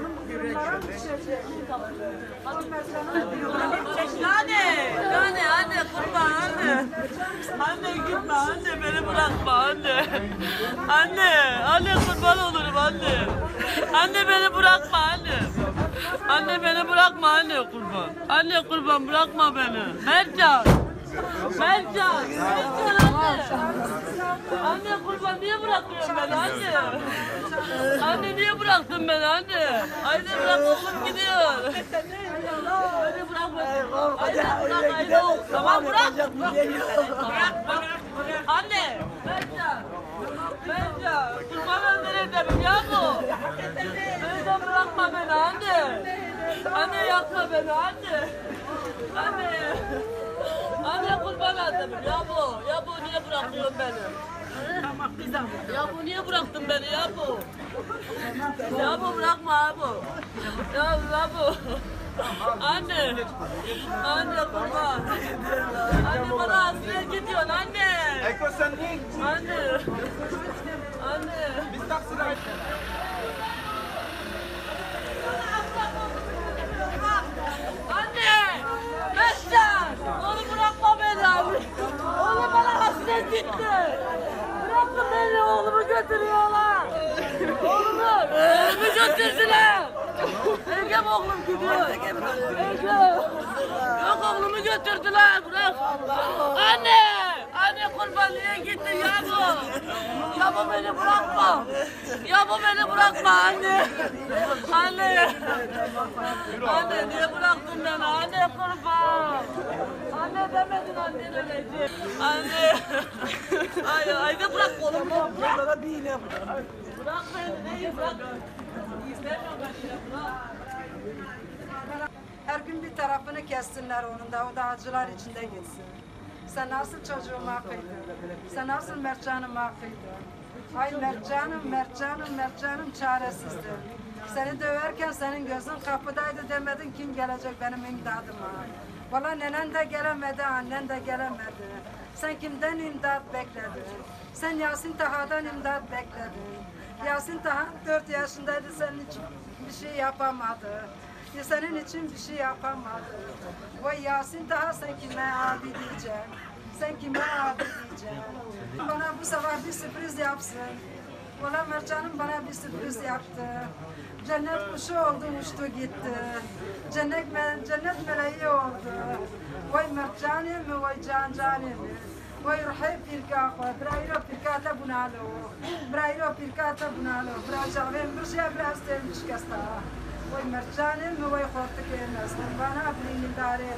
Durumlara mı düşecek? Hadi Mercan'ın Anne kurban anne. Anne gitme anne beni bırakma anne. Anne kurban olurum anne. Anne beni bırakma anne. Anne beni bırakma anne kurban. Anne kurban bırakma beni. Mercan anne. Anne kurban niye bırakıyorsun beni anne? Anne niye bıraktın beni anne? Anne bırak oğlum gidiyor. Beni bırakma. Anne bırak anne. Tamam bırak. Anne. Mercan. Kurban öldüreceğim ya bu. Mercan bırakma beni anne. Anne yakma beni anne. Anne kurban öldüreceğim ya bu. Ya bu niye bırakıyorsun beni? Ya bu niye bıraktın beni ya bu? Ya bu bırakma bu. Ya bu. Anne kurban. Anne bana hasret gidiyorsun anne. Anne. Anne! Mescan! Oğlum bırakma beni anne. Oğlum bana hasret gitti. Bırakın beni oğlumu götürüyorlar. Oğlumu götürsünler. Egem oğlum gidiyor. Egem. Yok oğlumu götürdüler bırak. Anne kurban niye gittin ya bu? Ya bu beni bırakma. Ya bu beni bırakma anne. Anne niye bıraktın beni? Anne kurban. Anne demedin annen ölecek. Anne. Ay de bırak oğlumu. Bırak beni. Neyi bırak? İstemiyorum ben yine bırak. her gün bir tarafını kessinler onun da, o da acılar içinde gitsin. Sen nasıl çocuğumu affedin? Sen nasıl Mercan'ımı affedin? Ay Mercan'ım çaresizdir. Seni döverken senin gözün kapıdaydı demedin kim gelecek benim imdadıma. Valla nenen de gelemedi, annen de gelemedi. Sen kimden imdat bekledin? Sen Yasin Taha'dan imdat bekledin. Yasin Taha 4 yaşındaydı, senin için bir şey yapamadı. Senin için bir şey yapamadı. Vay Yasin Taha sen kime abi diyeceksin? Sen kime abi diyeceksin? Bana bu sabah bir sürpriz yapsın. Valla Mercan'ım bana bir sürpriz yaptı. Cennet kuşu oldu, uçtu gitti. Cennet meleği oldu. Vay Mercan'ım, vay cancanım. Vay ruhi pirkâkı, brayro pirkâta bunalo. Brayro pirkâta bunalo. Bracağım, brşya biraz temmiş kasta. Vay Mercan'ım, vay korktu ki bana bilin idare